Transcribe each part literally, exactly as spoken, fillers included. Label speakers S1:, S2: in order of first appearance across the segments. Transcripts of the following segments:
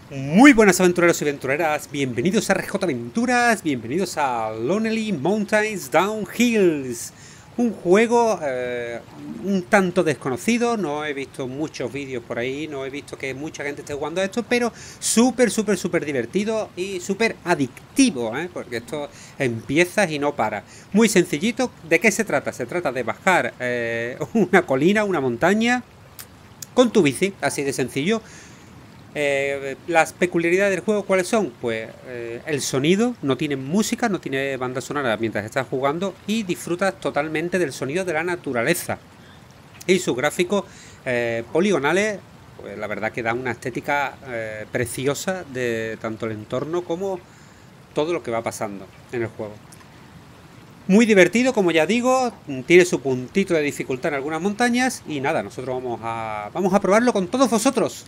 S1: Muy buenas aventureros y aventureras, bienvenidos a R J Aventuras, bienvenidos a Lonely Mountains Downhills. Un juego eh, un tanto desconocido, no he visto muchos vídeos por ahí, no he visto que mucha gente esté jugando a esto, pero súper, súper, súper divertido y súper adictivo, ¿eh? Porque esto empiezas y no para. Muy sencillito, ¿de qué se trata? Se trata de bajar eh, una colina, una montaña, con tu bici, así de sencillo. Eh, las peculiaridades del juego, ¿cuáles son? Pues eh, el sonido, no tiene música, no tiene banda sonora mientras estás jugando y disfrutas totalmente del sonido de la naturaleza. Y sus gráficos eh, poligonales, pues la verdad que da una estética eh, preciosa de tanto el entorno como todo lo que va pasando en el juego. Muy divertido, como ya digo, tiene su puntito de dificultad en algunas montañas y nada, nosotros vamos a, vamos a probarlo con todos vosotros.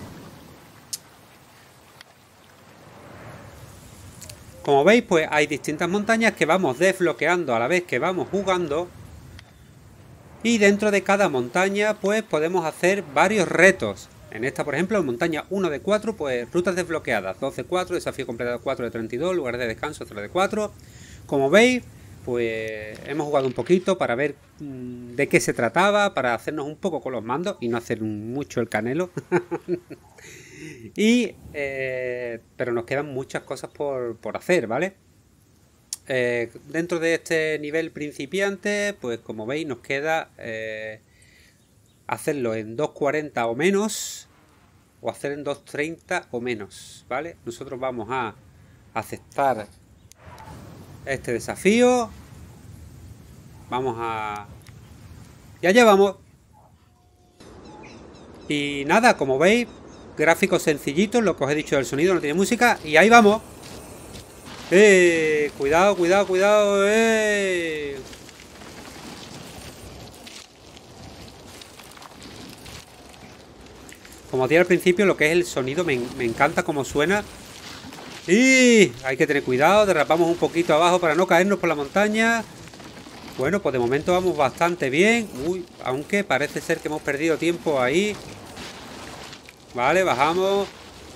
S1: Como veis, pues hay distintas montañas que vamos desbloqueando a la vez que vamos jugando. Y dentro de cada montaña, pues podemos hacer varios retos. En esta, por ejemplo, en montaña uno de cuatro, pues rutas desbloqueadas. dos de cuatro, desafío completado cuatro de treinta y dos, lugares de descanso cero de cuatro. Como veis, pues hemos jugado un poquito para ver mmm, de qué se trataba, para hacernos un poco con los mandos y no hacer mucho el canelo. Y, eh, pero nos quedan muchas cosas por, por hacer, ¿vale? Eh, dentro de este nivel principiante, pues como veis nos queda eh, hacerlo en dos cuarenta o menos, o hacer en dos treinta o menos, ¿vale? Nosotros vamos a aceptar este desafío. Vamos a... Y allá vamos. Y nada, como veis, gráficos sencillitos, lo que os he dicho del sonido, no tiene música. Y ahí vamos. ¡Eh! Cuidado, cuidado, cuidado. ¡Eh! Como dije al principio, lo que es el sonido me, me encanta cómo suena. ¡Y! Hay que tener cuidado, derrapamos un poquito abajo para no caernos por la montaña. Bueno, pues de momento vamos bastante bien. Uy, aunque parece ser que hemos perdido tiempo ahí. Vale, bajamos.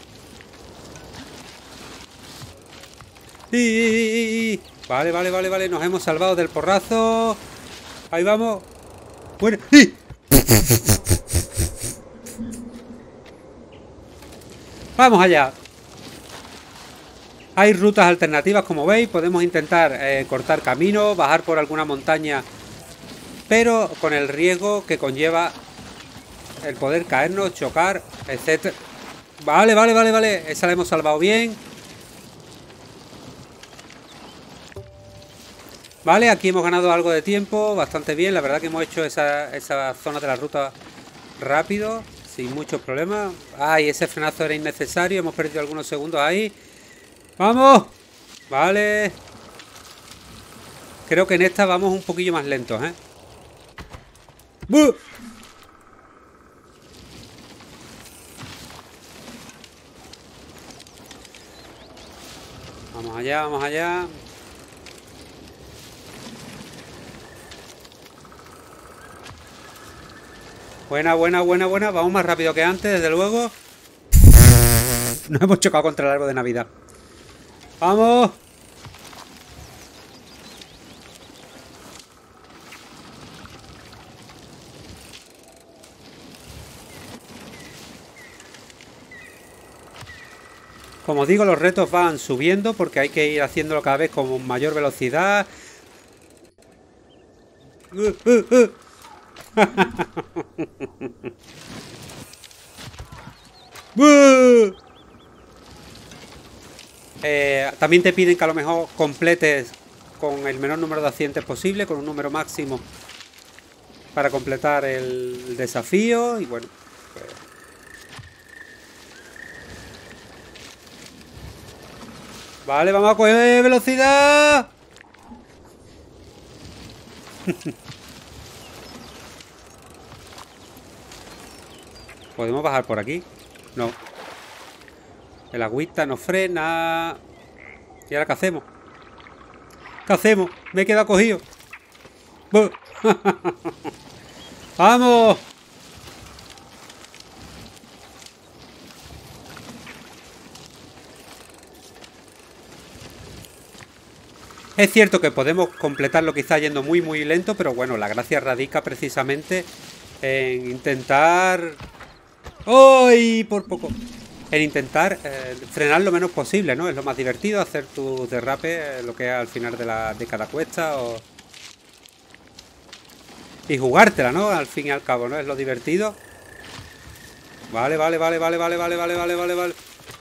S1: ¡Y! Vale, vale, vale, vale. Nos hemos salvado del porrazo. Ahí vamos. Bueno. ¡Y! Vamos allá. Hay rutas alternativas, como veis. Podemos intentar eh, cortar camino, bajar por alguna montaña, pero con el riesgo que conlleva el poder caernos, chocar, etcétera. Vale, vale, vale, vale. Esa la hemos salvado bien. Vale, aquí hemos ganado algo de tiempo, bastante bien. La verdad que hemos hecho esa, esa zona de la ruta rápido, sin muchos problemas. Ay, ese frenazo era innecesario. Hemos perdido algunos segundos ahí. ¡Vamos! Vale. Creo que en esta vamos un poquillo más lentos, ¿eh? ¡Buh! Vamos allá, vamos allá. Buena, buena, buena, buena. Vamos más rápido que antes, desde luego. Nos hemos chocado contra el árbol de Navidad. ¡Vamos! Como digo, los retos van subiendo porque hay que ir haciéndolo cada vez con mayor velocidad. Uh, uh, uh. uh. Eh, también te piden que a lo mejor completes con el menor número de accidentes posible, con un número máximo para completar el desafío. Y bueno, pues... Vale, vamos a coger velocidad. ¿Podemos bajar por aquí? No. El agüita nos frena. ¿Y ahora qué hacemos? ¿Qué hacemos? Me he quedado cogido. ¡Vamos! Es cierto que podemos completarlo quizá yendo muy muy lento, pero bueno, la gracia radica precisamente en intentar... ¡Ay! Por poco. En intentar eh, frenar lo menos posible, ¿no? Es lo más divertido, hacer tus derrapes, eh, lo que es al final de, la, de cada cuesta o... Y jugártela, ¿no? Al fin y al cabo, ¿no? Es lo divertido. Vale, vale, vale, vale, vale, vale, vale, vale, vale, vale.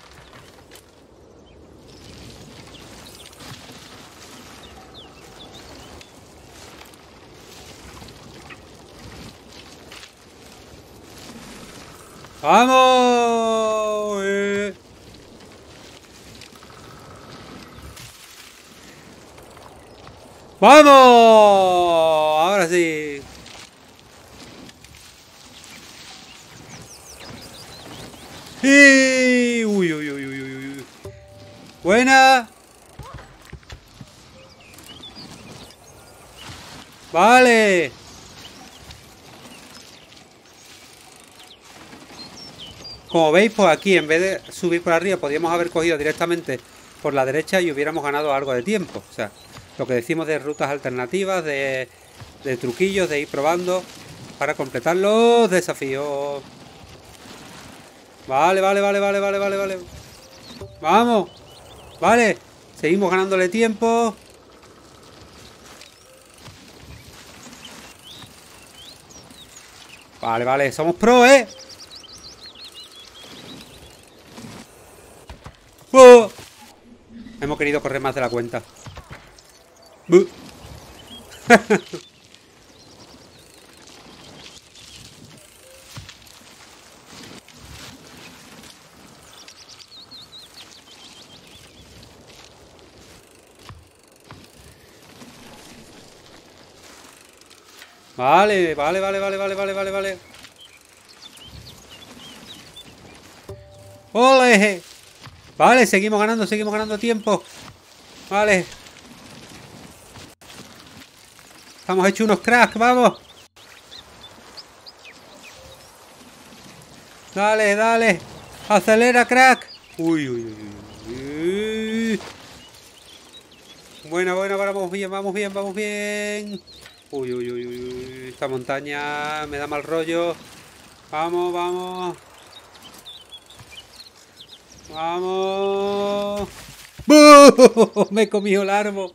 S1: ¡Vamos! Eh. ¡Vamos! Ahora sí. ¡Sí! Uy, uy, uy, uy, uy, uy. Buena. Vale. Como veis, pues aquí en vez de subir por arriba, podríamos haber cogido directamente por la derecha y hubiéramos ganado algo de tiempo. O sea, lo que decimos de rutas alternativas, de, de truquillos, de ir probando para completar los desafíos. Vale, vale, vale, vale, vale, vale, vale. Vamos. Vale. Seguimos ganándole tiempo. Vale, vale. Somos pro, ¿eh? ¡Oh! Hemos querido correr más de la cuenta. ¡Buh! Vale, vale, vale, vale, vale, vale, vale, vale. ¡Ole! Vale, seguimos ganando, seguimos ganando tiempo. Vale. Estamos hechos unos cracks, vamos. Dale, dale. Acelera, crack. Uy, uy, uy, uy. Buena, buena, vamos bien, vamos bien, vamos bien. Uy, uy, uy, uy. Esta montaña me da mal rollo. Vamos, vamos. Vamos. ¡Buh! Me he comido el árbol.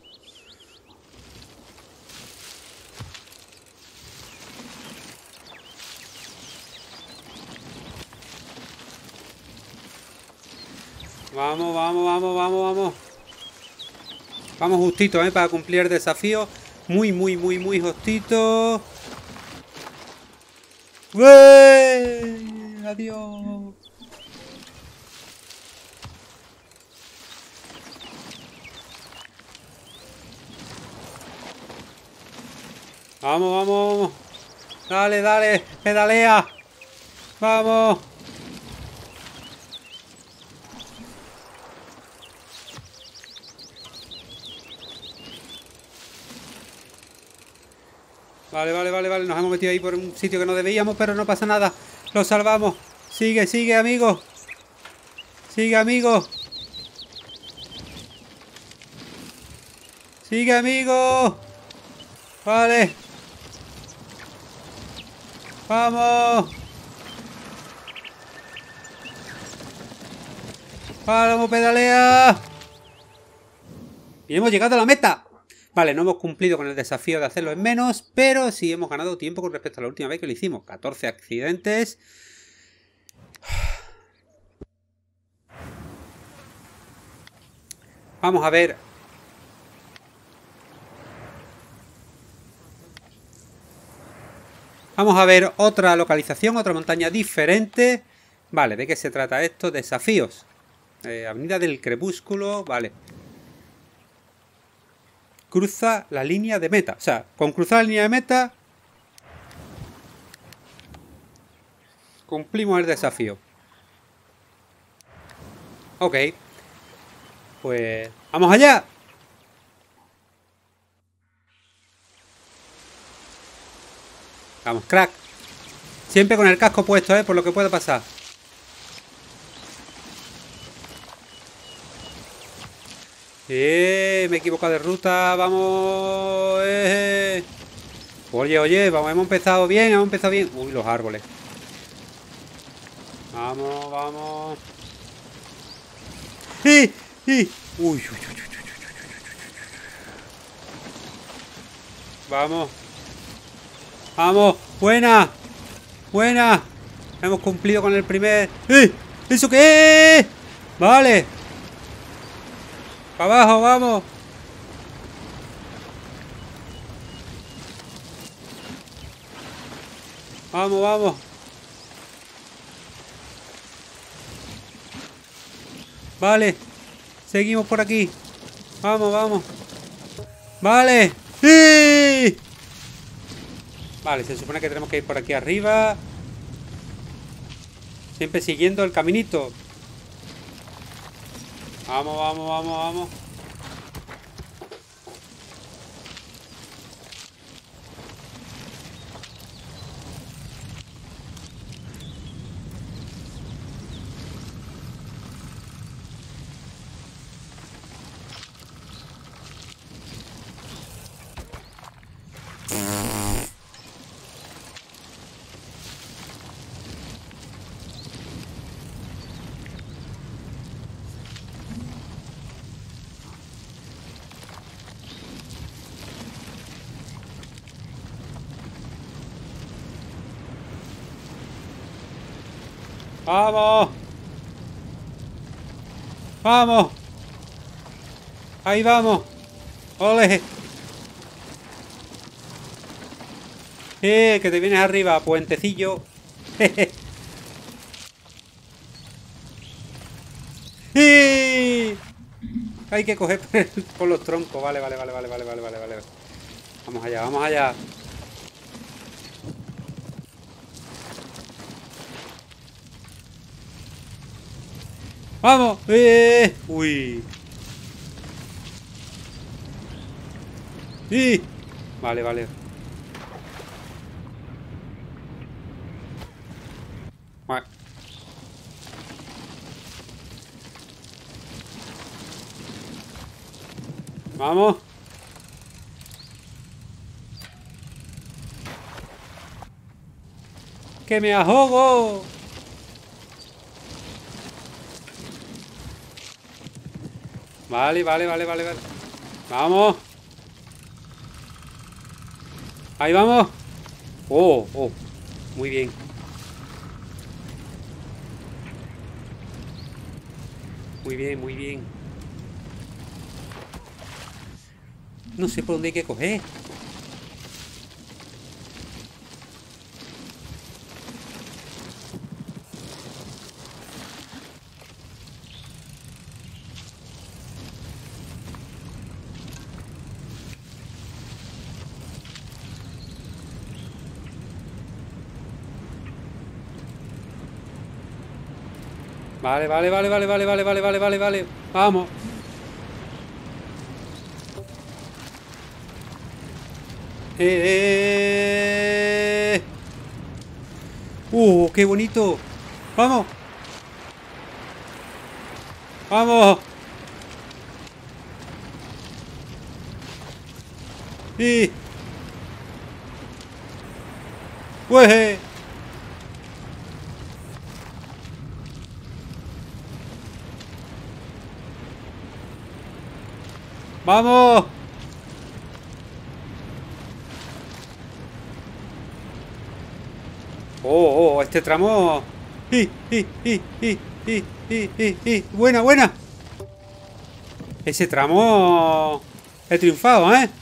S1: Vamos, vamos, vamos, vamos, vamos. Vamos justito, ¿eh? Para cumplir el desafío. Muy, muy, muy, muy justito. ¡Uey! Adiós. Vamos, vamos. Dale, dale. Pedalea. Vamos. Vale, vale, vale, vale. Nos hemos metido ahí por un sitio que no debíamos, pero no pasa nada. Lo salvamos. Sigue, sigue, amigo. Sigue, amigo. Sigue, amigo. Vale. Vamos. Vamos, pedalea. Y hemos llegado a la meta. Vale, no hemos cumplido con el desafío de hacerlo en menos, pero sí hemos ganado tiempo con respecto a la última vez que lo hicimos. catorce accidentes. Vamos a ver. Vamos a ver otra localización, otra montaña diferente. Vale, ¿de qué se trata esto? Desafíos. Eh, Avenida del Crepúsculo, vale. Cruza la línea de meta. O sea, con cruzar la línea de meta cumplimos el desafío. Ok. Pues ¡vamos allá! Vamos, crack. Siempre con el casco puesto, ¿eh? Por lo que pueda pasar. Eh, me he equivocado de ruta. Vamos. Eh. Oye, oye, vamos, hemos empezado bien, hemos empezado bien. Uy, los árboles. Vamos, vamos. ¡Eh! ¡Eh! Uy, uy, uy, uy, uy, uy, uy. Vamos. Vamos. Buena. Buena. Hemos cumplido con el primer. ¡Eh! ¿Eso qué es? Vale. Para abajo, vamos. Vamos, vamos. Vale. Seguimos por aquí. Vamos, vamos. Vale. ¡Sí! Vale, se supone que tenemos que ir por aquí arriba. Siempre siguiendo el caminito. Vamos, vamos, vamos, vamos. ¡Vamos! ¡Vamos! ¡Ahí vamos! ¡Ole! ¡Eh! Que te vienes arriba, puentecillo. ¡Eh! Hay que coger por, el, por los troncos. Vale, vale, vale, vale, vale, vale, vale, vale. Vamos allá, vamos allá. ¡Vamos! ¡Eh! ¡Uy! ¡Sí! Vale, vale. Vale. Vamos. ¡Que me ahogo! Vale, vale, vale, vale, vale. Vamos. Ahí vamos. Oh, oh. Muy bien. Muy bien, muy bien. No sé por dónde hay que coger. Vale, vale, vale, vale, vale, vale, vale, vale, vale, vale. Vamos. Eh, eh. Uh, qué bonito. Vamos. Vamos. Y. Pues. Vamos. Oh, oh, este tramo. ¡Y, y, y, y, y, y, y, y! Buena, buena. Ese tramo. He triunfado, ¿eh?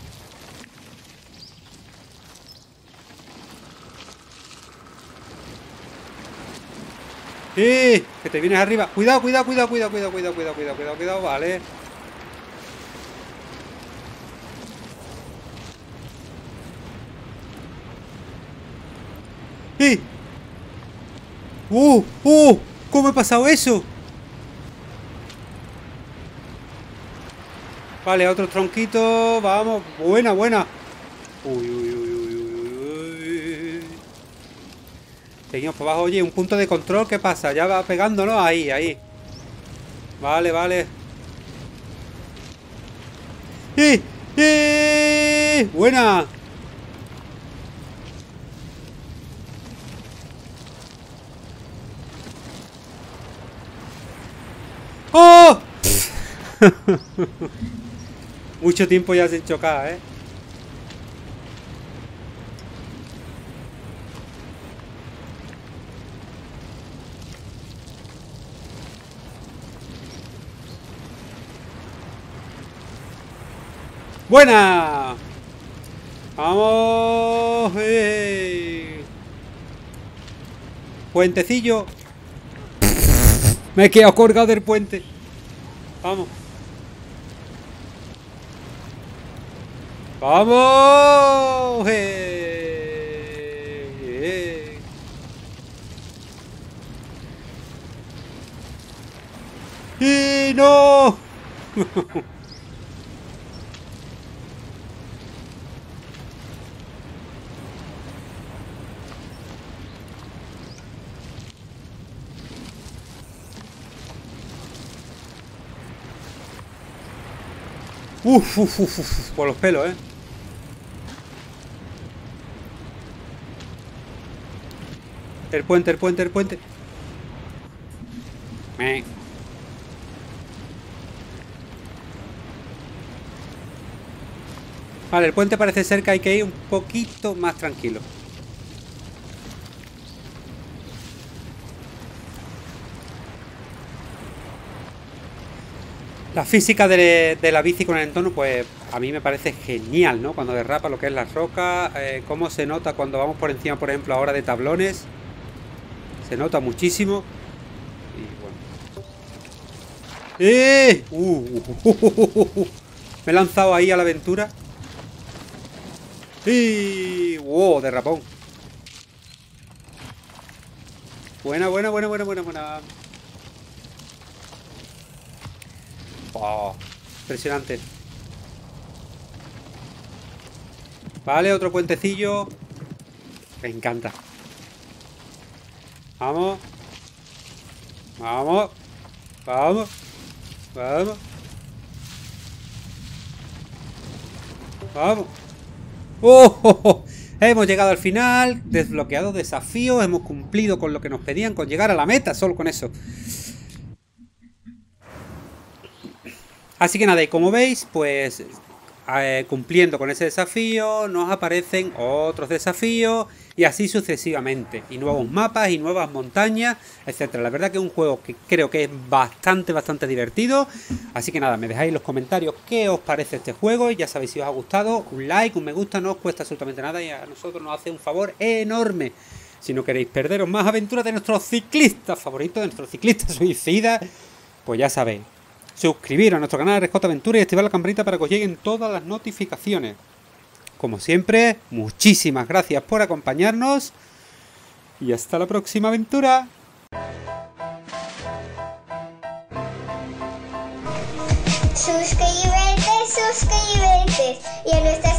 S1: ¡Eh! Que te vienes arriba. Cuidado, cuidado, cuidado, cuidado, cuidado, cuidado, cuidado, cuidado, cuidado, cuidado, vale. ¡Eh! ¡Uh! ¡Uh! ¿Cómo he pasado eso? Vale, otro tronquito. Vamos. Buena, buena. Uy, uy, uy, uy, uy, uy. Seguimos por abajo. Oye, un punto de control. ¿Qué pasa? Ya va pegando, ¿no? Ahí, ahí. Vale, vale. ¡Eh! ¡Eh! ¡Buena! ¡Oh! Mucho tiempo ya sin chocar, ¿eh? ¡Buena! ¡Vamos! ¡Eh! Puentecillo. Me he quedado colgado del puente. Vamos. ¡Vamos! ¡Eh! ¡Eh! ¡Y no! Uf, uf, uf, uf, por los pelos, ¿eh? El puente, el puente, el puente. Me. Vale, el puente parece ser que hay que ir un poquito más tranquilo. La física de, de la bici con el entorno, pues a mí me parece genial, ¿no? Cuando derrapa lo que es la roca, eh, cómo se nota cuando vamos por encima, por ejemplo, ahora de tablones. Se nota muchísimo. Y bueno. ¡Eh! Uh, uh, uh, uh, uh, uh. Me he lanzado ahí a la aventura. ¡Y! ¡Wow! Derrapón. Buena, buena, buena, buena, buena, buena. Oh, impresionante. Vale, otro puentecillo. Me encanta. Vamos. Vamos. Vamos. Vamos. Vamos. ¡Oh! oh, oh! Hemos llegado al final. Desbloqueado desafíos. Hemos cumplido con lo que nos pedían, con llegar a la meta. Solo con eso. Así que nada, y como veis, pues eh, cumpliendo con ese desafío, nos aparecen otros desafíos y así sucesivamente. Y nuevos mapas y nuevas montañas, etcétera. La verdad que es un juego que creo que es bastante, bastante divertido. Así que nada, me dejáis en los comentarios qué os parece este juego. Y ya sabéis, si os ha gustado, un like, un me gusta, no os cuesta absolutamente nada y a nosotros nos hace un favor enorme. Si no queréis perderos más aventuras de nuestros ciclistas favoritos, de nuestros ciclistas suicidas, pues ya sabéis. Suscribiros a nuestro canal R J Aventura y activar la campanita para que os lleguen todas las notificaciones. Como siempre, muchísimas gracias por acompañarnos y hasta la próxima aventura.
S2: Suscríbete, suscríbete y a nuestra